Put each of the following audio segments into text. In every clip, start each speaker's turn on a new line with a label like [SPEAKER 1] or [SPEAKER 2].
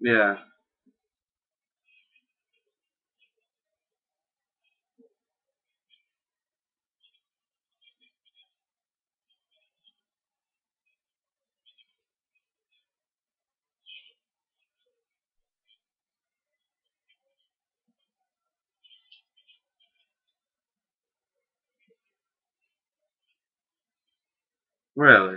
[SPEAKER 1] Yeah. Really?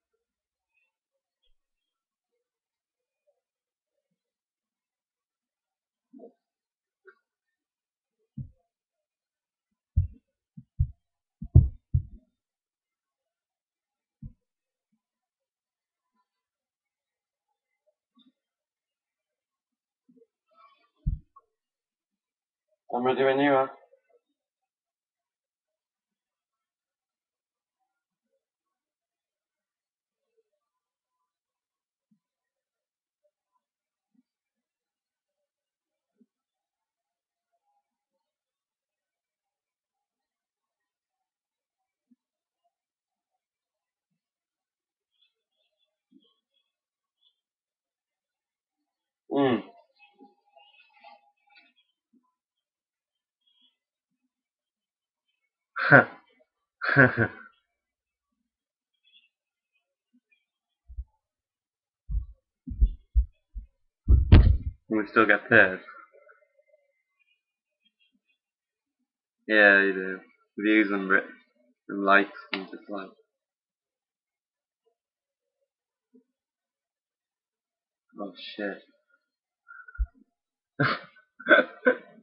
[SPEAKER 1] I'm ready when you are. Mm. We still get third. Yeah, you do. Views and likes and dislikes. Oh shit.